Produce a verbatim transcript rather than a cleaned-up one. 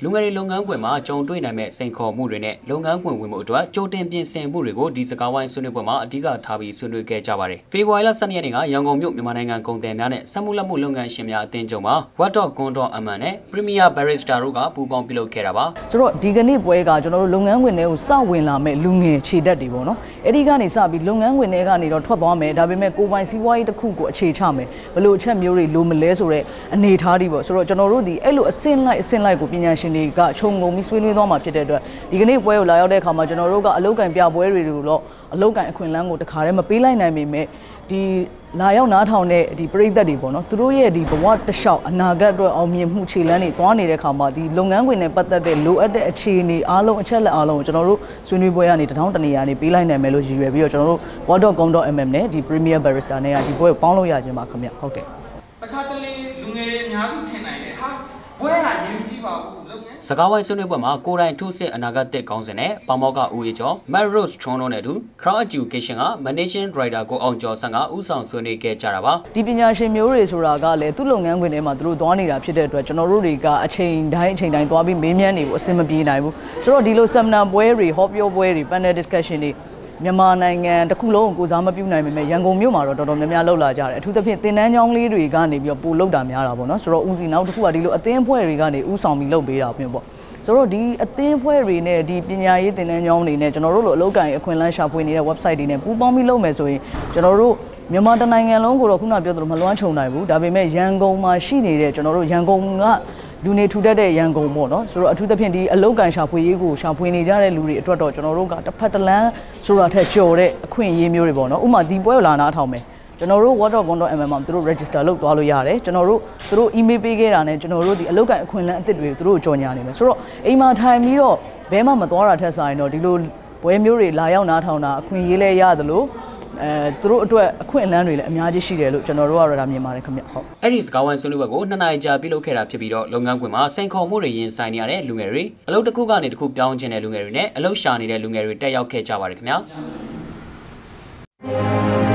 လူငယ်တွေလုပ်ငန်းခွင်မှာကြုံတွေ့နိုင်မဲ့စိန်ခေါ်မှုတွေနဲ့လုပ်ငန်းခွင်ဝင်မှုအတွက်ကြိုတင်ပြင်ဆင်မှုတွေကိုဒီစကားဝိုင်းဆွေးနွေးပွဲမှာအဓိကထားပြီးဆွေးနွေးခဲ့ကြပါတယ်။ဖေဖော်ဝါရီလ ၁၂ ရက်နေ့ကရန်ကုန်မြို့မြန်မာနိုင်ငံကုန်သည်များနဲ့စက်မှုလက်မှုလုပ်ငန်းရှင်များအသင်းချုပ်မှာ What Dot Gun Dot M N နဲ့ Premier Barista တို့ကပူးပေါင်းပြုလုပ်ခဲ့တာပါ။ဆိုတော့ဒီကနေ့ပွဲကကျွန်တော်တို့လုပ်ငန်းခွင်တွေကိုစဝင်လာမဲ့လူငယ်ခြေတက်တွေပေါ့နော်။အဲ့ဒီကနေစပြီးလုပ်ငန်းခွင်တွေကနေတော့ထွက်သွားမယ်။ဒါပေမဲ့ကိုယ်ပိုင်စီးပွားရေးတစ်ခုကိုအခြေချမယ်။ဘယ်လိုအချက်မျိုးတွေလိုမလဲဆိုတဲ့အနေအထားတွေပေါ့။ဆိုတော့ကျွန်တော်တို့ဒီအဲ့လိုအစင်းလိုက်အစင်းလိုက်ကိုပညာရှင်တွေကခြုံငုံပြီးဆွေးနွေးသွားမှာဖြစ်တဲ့အတွက်ဒီကနေ့ပွဲကိုလာရောက်တဲ့အခါမှာကျွန်တော်တို့ကအလုပ်ကံပြပွဲတွေကိုတော့အလုပ်ကံအခွင့်အလမ်းကိုတခါတည်းမပေးလိုက်နိုင်ပေမဲ့ဒီလာရောက်နားထောင်တဲ့ဒီပရိသတ်တွေပေါ့နော်သူတို့ရဲ့ဒီဘဝတစ်လျှောက်အနာဂတ်အတွက်အောင်မြင်မှုခြေလှမ်းတွေသွားနေတဲ့အခါမှာဒီလုပ်ငန်းခွင်နဲ့ပတ်သက်တဲ့လိုအပ်တဲ့အခြေအနေအားလုံးအချက်လက်အားလုံးကိုကျွန်တော်တို့ဆွေးနွေးပွဲကနေတထောင်တနေရာနေပေးလိုက်နိုင်မယ်လို့ရည်ရွယ်ပြီးတော့ကျွန်တော်တို့ What Dot Gun Dot M N နဲ့ဒီ Premier Barista နဲ့ကဒီပွဲကိုပေါင်းလို့ရခြင်းပါခင်ဗျဟုတ်ကဲ့တခါတလေလူငယ်တွေအများစုထင်နိုင်တယ်ဟာဘွဲကရင်ကြည့်ပါဘူးလုပ်ငန်းစကားဝိုင်းဆွေးနွေးပွဲမှာကိုယ်တိုင်ထုစစ်အနာဂတ်တစ်ကောင်းစဉ်နဲ့ပေါမောက်ကဦးအေကျော် Matt Rose ထွန်းတို့နဲ့အတူ Crown Education က Managing Director ကိုအောင်ကျော်ဆန်းကဦးဆောင်ဆွေးနွေးခဲ့ကြတာပါဒီပညာရှင်မျိုးတွေဆိုတာကလည်းသူ့လုပ်ငန်းခွင်ထဲမှာသူတို့သွားနေတာဖြစ်တဲ့အတွက်ကျွန်တော်တို့တွေကအချိန်တိုင်းအချိန်တိုင်းသွားပြီးမေးမြန်းနေဖို့အဆင်မပြေနိုင်ဘူးဆိုတော့ဒီလို seminar ပွဲတွေဟောပြောပွဲတွေ panel discussion တွေမြန်မာနိုင်ငံတစ်ခုလုံးကိုစားမပြုနိုင်ပေမဲ့ရန်ကုန်မြို့မှာတော့တော်တော်များများလှုပ်လာကြတယ်အထူးသဖြင့်သင်တန်းကျောင်းလေးတွေကနေပြီးတော့ပို့လှုပ်တာများတာပေါ့နော်ဆိုတော့ဦးစီနောက်တစ်ခုကဒီလိုအသင်းအဖွဲ့တွေကနေဦးဆောင်ပြီးလှုပ်ပေးတာမျိုးပေါ့ဆိုတော့ဒီအသင်းအဖွဲ့တွေနဲ့ဒီပညာရေးသင်တန်းကျောင်းတွေနဲ့ကျွန်တော်တို့လိုအလုပ်ကိုင်အခွင့်အလမ်းရှာဖွေနေတဲ့ website တွေနဲ့ပူးပေါင်းပြီးလုပ်မယ်ဆိုရင်ကျွန်တော်တို့မြန်မာတနိုင်ငံလုံးကိုတော့ခုနပြောသလိုမလွှမ်းခြုံနိုင်ဘူးဒါပေမဲ့ရန်ကုန်မှာရှိနေတဲ့ကျွန်တော်တို့ရန်ကုန်ကလူနေထူထပ်တဲ့ရန်ကုန်ပေါ့နော်ဆိုတော့အထူးသဖြင့်ဒီအလောက်ကန်ရှာဖွေရေးကိုရှာဖွေနေကြတဲ့လူတွေအတွက်တော့ကျွန်တော်တို့ကတစ်ဖက်တစ်လမ်းဆိုတာထက်ကျော်တဲ့အခွင့်အရေးမျိုးတွေပေါ့နော်ဥပမာဒီပွဲကိုလာနားထောင်မယ်ကျွန်တော်တို့ What Dot Gun Dot M N မှာသူတို့ register လုပ်သွားလို့ရတယ်ကျွန်တော်တို့သူတို့ email ပေးခဲ့တာနဲ့ကျွန်တော်တို့ဒီအလောက်ကန်အခွင့်အလမ်းအသစ်တွေသူတို့ကြော်ညာနေမယ်ဆိုတော့အိမ်မှာထိုင်ပြီးတော့ဘဲမှမသွားတာထက်ဆိုင်တော့ဒီလိုပွဲမျိုးတွေလာရောက်နားထောင်တာအခွင့်အရေးလဲရတယ်လို့အဲသူတို့အတွက်အခွင့်အလမ်းတွေလည်းအများကြီးရှိတယ်လို့ကျွန်တော်တို့ကတော့ဒါမြင်ပါတယ်ခင်ဗျဟုတ်အဲ့ဒီစကားဝိုင်းဆွေးနွေးပွဲကိုနှစ်နာရီကြာပြုလုပ်ခဲ့တာဖြစ်ပြီးတော့လုပ်ငန်းခွင်မှာစိန်ခေါ်မှုတွေရင်ဆိုင်နေရတဲ့လူငယ်တွေအလုပ်တစ်ခုကနေတစ်ခုပြောင်းချင်တဲ့လူငယ်တွေနဲ့အလုပ်ရှာနေတဲ့လူငယ်တွေတက်ရောက်ခဲ့ကြပါတယ်ခင်ဗျာ